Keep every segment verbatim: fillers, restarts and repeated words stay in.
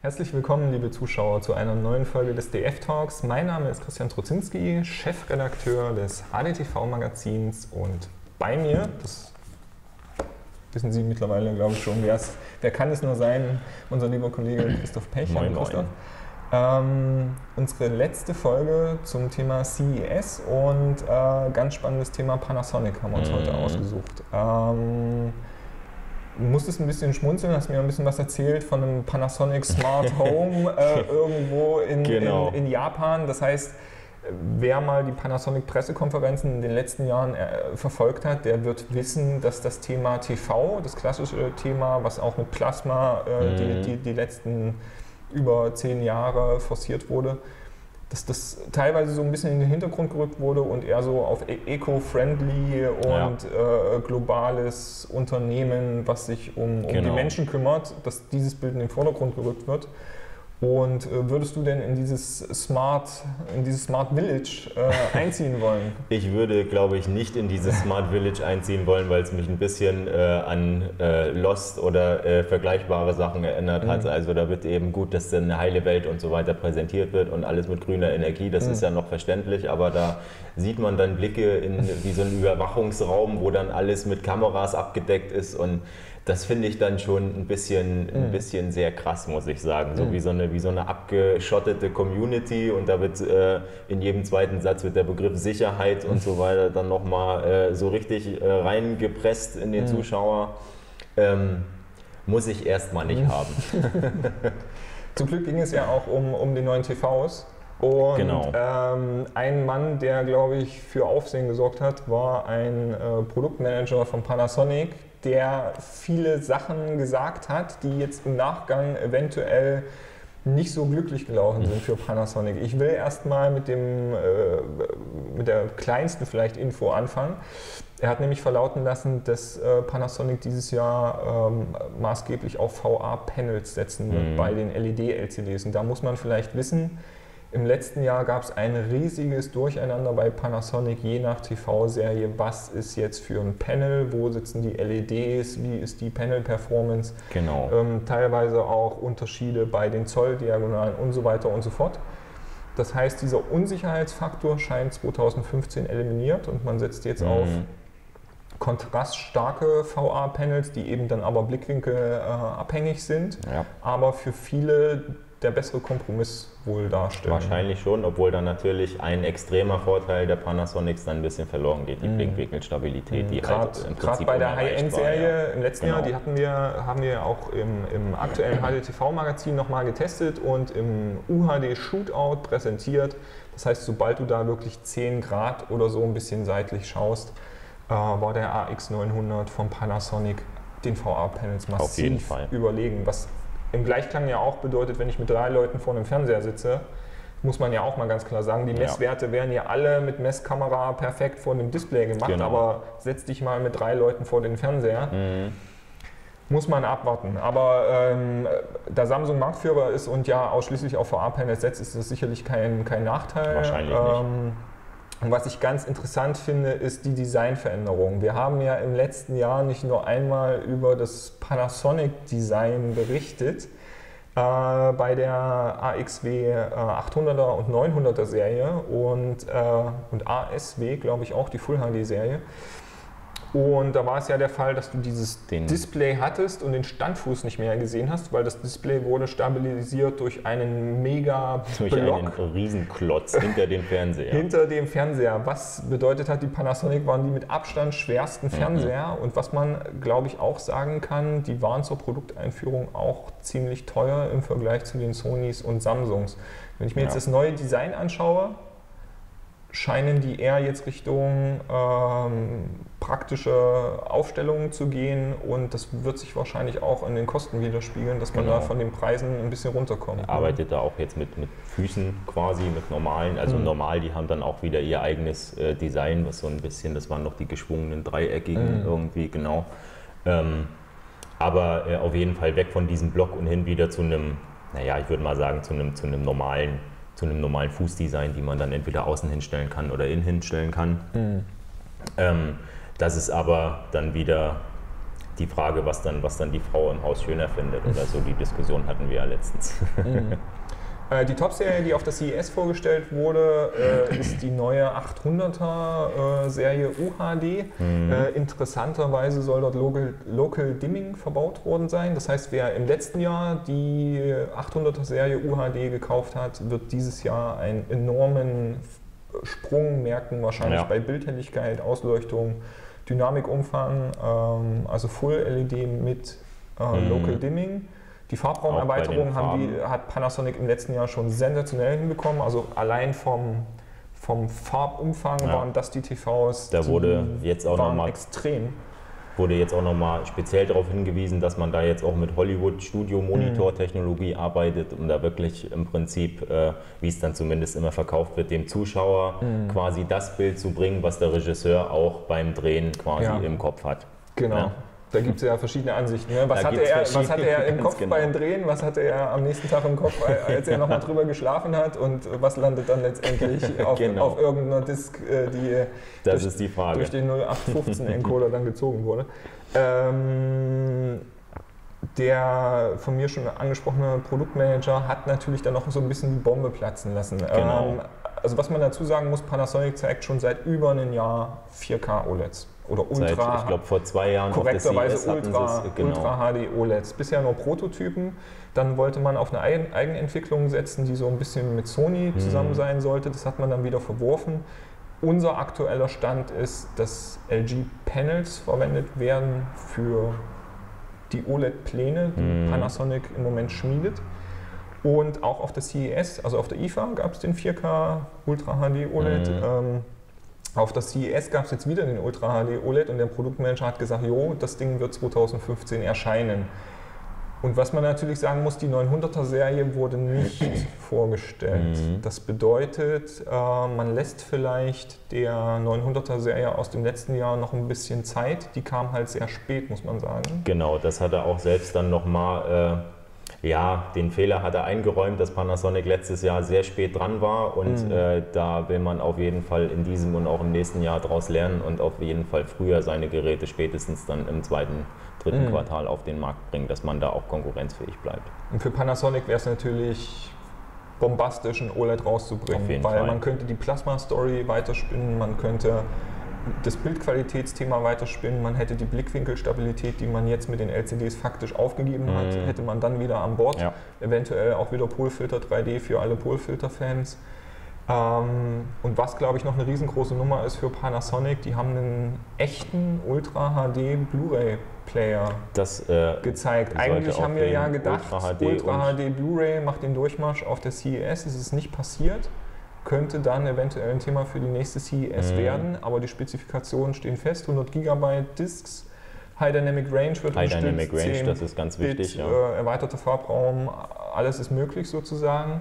Herzlich willkommen, liebe Zuschauer, zu einer neuen Folge des D F Talks. Mein Name ist Christian Trozinski, Chefredakteur des H D T V-Magazins, und bei mir, das wissen Sie mittlerweile, glaube ich schon, wer, es, wer kann es nur sein, unser lieber Kollege Christoph Pech. Moin, Christoph. moin. Ähm, unsere letzte Folge zum Thema C E S und äh, ganz spannendes Thema Panasonic haben wir uns mhm. heute ausgesucht. Ähm, Du musstest ein bisschen schmunzeln, hast mir ein bisschen was erzählt von einem Panasonic Smart Home äh, irgendwo in, genau. in, in Japan. Das heißt, wer mal die Panasonic Pressekonferenzen in den letzten Jahren äh, verfolgt hat, der wird wissen, dass das Thema T V, das klassische Thema, was auch mit Plasma äh, mhm. die, die, die letzten über zehn Jahre forciert wurde, dass das teilweise so ein bisschen in den Hintergrund gerückt wurde und eher so auf eco-friendly und ja. äh, globales Unternehmen, was sich um, um genau. die Menschen kümmert, dass dieses Bild in den Vordergrund gerückt wird. Und äh, würdest du denn in dieses Smart, in dieses Smart Village äh, einziehen wollen? Ich würde, glaube ich, nicht in dieses Smart Village einziehen wollen, weil es mich ein bisschen äh, an äh, Lost oder äh, vergleichbare Sachen erinnert mhm. hat. Also da wird eben gut, dass dann eine heile Welt und so weiter präsentiert wird und alles mit grüner Energie. Das mhm. ist ja noch verständlich, aber da sieht man dann Blicke in wie so einen Überwachungsraum, wo dann alles mit Kameras abgedeckt ist, und das finde ich dann schon ein bisschen, ein bisschen sehr krass, muss ich sagen. So wie so eine, wie so eine abgeschottete Community, und da wird äh, in jedem zweiten Satz wird der Begriff Sicherheit und so weiter dann nochmal äh, so richtig äh, reingepresst in den mhm. Zuschauer. Ähm, muss ich erstmal nicht mhm. haben. Zum Glück ging es ja auch um, um die neuen T Vs. Und genau. ähm, ein Mann, der, glaube ich, für Aufsehen gesorgt hat, war ein äh, Produktmanager von Panasonic, der viele Sachen gesagt hat, die jetzt im Nachgang eventuell nicht so glücklich gelaufen sind für Panasonic. Ich will erstmal mit, dem, äh, mit der kleinsten vielleicht Info anfangen. Er hat nämlich verlauten lassen, dass äh, Panasonic dieses Jahr ähm, maßgeblich auf V A-Panels setzen wird mhm. bei den L E D-L C Ds. Und da muss man vielleicht wissen, im letzten Jahr gab es ein riesiges Durcheinander bei Panasonic, je nach T V-Serie. Was ist jetzt für ein Panel? Wo sitzen die L E Ds? Wie ist die Panel-Performance? Genau. Ähm, teilweise auch Unterschiede bei den Zolldiagonalen und so weiter und so fort. Das heißt, dieser Unsicherheitsfaktor scheint zwanzig fünfzehn eliminiert, und man setzt jetzt mhm. auf kontraststarke V A-Panels, die eben dann aber blickwinkelabhängig äh, sind, ja. aber für viele der bessere Kompromiss wohl darstellen. Wahrscheinlich schon, obwohl dann natürlich ein extremer Vorteil der Panasonics dann ein bisschen verloren geht, die mm. Blinkwinkelstabilität, die Grad, halt im Prinzip gerade bei der High-End-Serie ja. im letzten genau. Jahr, die hatten wir, haben wir auch im, im aktuellen H D T V-Magazin nochmal getestet und im U H D Shootout präsentiert. Das heißt, sobald du da wirklich zehn Grad oder so ein bisschen seitlich schaust, äh, war der A X neunhundert von Panasonic den V A-Panels massiv überlegen, was im Gleichklang ja auch bedeutet, wenn ich mit drei Leuten vor einem Fernseher sitze, muss man ja auch mal ganz klar sagen, die Messwerte ja. werden ja alle mit Messkamera perfekt vor dem Display gemacht, genau. aber setz dich mal mit drei Leuten vor den Fernseher, mhm. muss man abwarten. Aber ähm, da Samsung Marktführer ist und ja ausschließlich auf V A-Panels setzt, ist das sicherlich kein, kein Nachteil. Wahrscheinlich ähm, nicht. Und was ich ganz interessant finde, ist die Designveränderung. Wir haben ja im letzten Jahr nicht nur einmal über das Panasonic-Design berichtet, äh, bei der A X W äh, achthunderter und neunhunderter Serie und, äh, und A S W, glaube ich auch, die Full H D-Serie. Und da war es ja der Fall, dass du dieses den Display hattest und den Standfuß nicht mehr gesehen hast, weil das Display wurde stabilisiert durch einen mega Durch Block einen Riesenklotz hinter dem Fernseher. Hinter dem Fernseher. Was bedeutet hat, die Panasonic waren die mit Abstand schwersten Fernseher. Mhm. Und was man, glaube ich, auch sagen kann, die waren zur Produkteinführung auch ziemlich teuer im Vergleich zu den Sonys und Samsungs. Wenn ich mir ja. jetzt das neue Design anschaue, scheinen die eher jetzt Richtung ähm, praktische Aufstellungen zu gehen, und das wird sich wahrscheinlich auch in den Kosten widerspiegeln, dass man genau. da von den Preisen ein bisschen runterkommt. Er arbeitet da auch jetzt mit, mit Füßen quasi, mit normalen, also mhm. normal, die haben dann auch wieder ihr eigenes äh, Design, was so ein bisschen, das waren noch die geschwungenen dreieckigen mhm. irgendwie, genau. Ähm, aber äh, auf jeden Fall weg von diesem Block und hin wieder zu einem, naja, ich würde mal sagen, zu einem, zu einem normalen zu einem normalen Fußdesign, die man dann entweder außen hinstellen kann oder innen hinstellen kann. Mhm. Ähm, das ist aber dann wieder die Frage, was dann, was dann die Frau im Haus schöner findet oder so, die Diskussion hatten wir ja letztens. Mhm. Die Top-Serie, die auf der C E S vorgestellt wurde, äh, ist die neue achthunderter äh, Serie U H D. Mhm. Äh, interessanterweise soll dort Local, Local Dimming verbaut worden sein. Das heißt, wer im letzten Jahr die achthunderter Serie U H D gekauft hat, wird dieses Jahr einen enormen Sprung merken, wahrscheinlich ja. bei Bildhelligkeit, Ausleuchtung, Dynamikumfang, ähm, also Full L E D mit äh, mhm. Local Dimming. Die Farbraumerweiterung haben die, hat Panasonic im letzten Jahr schon sensationell hinbekommen. Also allein vom, vom Farbumfang ja. waren das die T Vs, da wurde die jetzt auch waren noch mal, extrem. Wurde jetzt auch nochmal speziell darauf hingewiesen, dass man da jetzt auch mit Hollywood-Studio-Monitor-Technologie mhm. arbeitet, um da wirklich im Prinzip, äh, wie es dann zumindest immer verkauft wird, dem Zuschauer mhm. quasi das Bild zu bringen, was der Regisseur auch beim Drehen quasi ja. im Kopf hat. Genau. Ja. Da gibt es ja verschiedene Ansichten. Ne? Was, hatte er, was hatte er im Kopf genau. beim Drehen, was hatte er am nächsten Tag im Kopf, als er nochmal drüber geschlafen hat und was landet dann letztendlich auf, genau. auf irgendeiner Disk, die, das durch, ist die Frage. durch den null acht fünfzehn Encoder dann gezogen wurde. Ähm, der von mir schon angesprochene Produktmanager hat natürlich dann noch so ein bisschen die Bombe platzen lassen. Genau. Ähm, also was man dazu sagen muss, Panasonic zeigt schon seit über einem Jahr vier K O L E Ds. Oder Ultra, Seit, ich glaube vor zwei Jahren korrekterweise Ultra, genau. Ultra H D O L E Ds. Bisher nur Prototypen. Dann wollte man auf eine Eigenentwicklung setzen, die so ein bisschen mit Sony zusammen hm. sein sollte. Das hat man dann wieder verworfen. Unser aktueller Stand ist, dass L G-Panels verwendet werden für die O L E D-Pläne, die hm. Panasonic im Moment schmiedet. Und auch auf der C E S, also auf der I F A, gab es den vier K Ultra H D O L E D. Hm. Ähm, Auf der C E S gab es jetzt wieder den Ultra H D O L E D und der Produktmanager hat gesagt, jo, das Ding wird zweitausendfünfzehn erscheinen. Und was man natürlich sagen muss, die neunhunderter Serie wurde nicht vorgestellt. Mhm. Das bedeutet, äh, man lässt vielleicht der neunhunderter Serie aus dem letzten Jahr noch ein bisschen Zeit. Die kam halt sehr spät, muss man sagen. Genau, das hat er auch selbst dann nochmal... Äh Ja, den Fehler hat er eingeräumt, dass Panasonic letztes Jahr sehr spät dran war und mhm. äh, da will man auf jeden Fall in diesem und auch im nächsten Jahr daraus lernen und auf jeden Fall früher seine Geräte spätestens dann im zweiten, dritten mhm. Quartal auf den Markt bringen, dass man da auch konkurrenzfähig bleibt. Und für Panasonic wäre es natürlich bombastisch, ein O L E D rauszubringen, auf jeden weil Fall. man könnte die Plasma-Story weiterspinnen, man könnte das Bildqualitätsthema weiterspinnen, man hätte die Blickwinkelstabilität, die man jetzt mit den L C Ds faktisch aufgegeben hat, mm. hätte man dann wieder an Bord. Ja. Eventuell auch wieder Polfilter drei D für alle Polfilter-Fans. Ähm, und was, glaube ich, noch eine riesengroße Nummer ist für Panasonic, die haben einen echten Ultra H D Blu-ray-Player äh, gezeigt. Eigentlich haben wir ja gedacht, Ultra H D, Ultra H D Blu-ray macht den Durchmarsch auf der C E S, es ist nicht passiert. Könnte dann eventuell ein Thema für die nächste C E S mhm. werden, aber die Spezifikationen stehen fest, hundert Gigabyte Disks, High Dynamic Range wird High Dynamic Range, das ist ganz wichtig. Bit, ja. äh, erweiterter Farbraum, alles ist möglich sozusagen.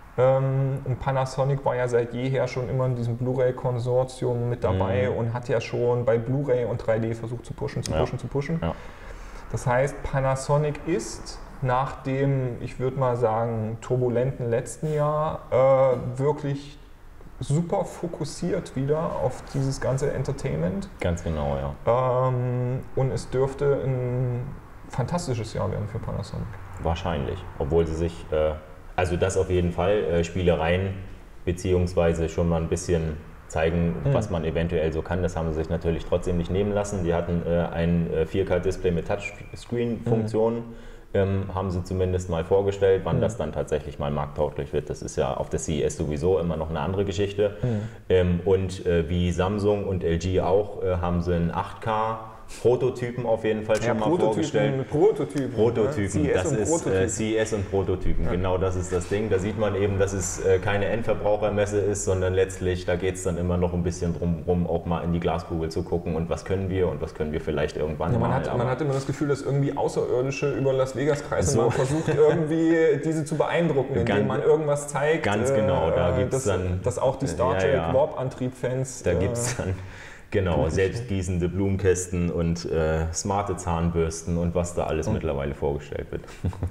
Ähm, und Panasonic war ja seit jeher schon immer in diesem Blu-ray-Konsortium mit dabei mhm. und hat ja schon bei Blu-ray und drei D versucht zu pushen, zu pushen, ja. zu pushen. Ja. Das heißt, Panasonic ist nach dem, ich würde mal sagen, turbulenten letzten Jahr äh, wirklich super fokussiert wieder auf dieses ganze Entertainment. Ganz genau, ja. Ähm, und es dürfte ein fantastisches Jahr werden für Panasonic. Wahrscheinlich, obwohl sie sich, äh, also das auf jeden Fall, äh, Spielereien beziehungsweise schon mal ein bisschen zeigen, hm. was man eventuell so kann. Das haben sie sich natürlich trotzdem nicht nehmen lassen. Die hatten äh, ein äh, vier K-Display mit Touchscreen-Funktionen. Hm. Ähm, haben sie zumindest mal vorgestellt, wann mhm. das dann tatsächlich mal markttauglich wird. Das ist ja auf der C E S sowieso immer noch eine andere Geschichte. Mhm. Ähm, und äh, wie Samsung und L G auch, äh, haben sie einen acht K Prototypen auf jeden Fall schon ja, mal Prototypen, vorgestellt. Prototypen. Prototypen, ne? das ist Prototypen. Äh, C E S und Prototypen, ja. Genau das ist das Ding. Da sieht man eben, dass es äh, keine Endverbrauchermesse ist, sondern letztlich, da geht es dann immer noch ein bisschen drum rum, auch mal in die Glaskugel zu gucken und was können wir und was können wir vielleicht irgendwann ja, man mal. Hat, man hat immer das Gefühl, dass irgendwie Außerirdische über Las Vegas kreisen so. Man versucht irgendwie diese zu beeindrucken, indem ganz, man irgendwas zeigt. Ganz genau, da gibt es dann... Dass auch die Star Trek ja, ja. Warp-Antrieb-Fans... Da gibt es dann... Genau, selbstgießende Blumenkästen und äh, smarte Zahnbürsten und was da alles mhm. mittlerweile vorgestellt wird.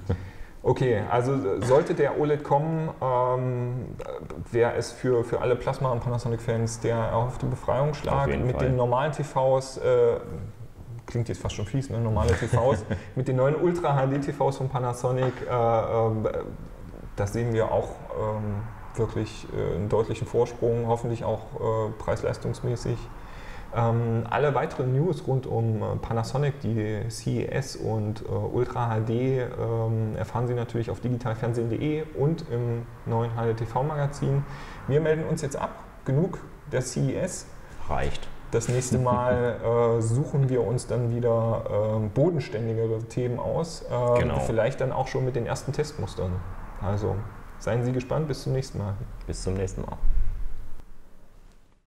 Okay, also sollte der O L E D kommen, ähm, wäre es für, für alle Plasma- und Panasonic-Fans der erhoffte Befreiungsschlag. Mit Fall. Den normalen T Vs äh, klingt jetzt fast schon fies, ne? Normale T Vs, mit den neuen Ultra H D T Vs von Panasonic, äh, äh, das sehen wir auch ähm, wirklich äh, einen deutlichen Vorsprung, hoffentlich auch äh, preis-leistungsmäßig. Ähm, alle weiteren News rund um äh, Panasonic, die C E S und äh, Ultra H D, ähm, erfahren Sie natürlich auf digitalfernsehen punkt de und im neuen H D T V-Magazin. Wir melden uns jetzt ab. Genug der C E S. Reicht. Das nächste Mal äh, suchen wir uns dann wieder äh, bodenständigere Themen aus. Äh, Genau. Vielleicht dann auch schon mit den ersten Testmustern. Also seien Sie gespannt. Bis zum nächsten Mal. Bis zum nächsten Mal.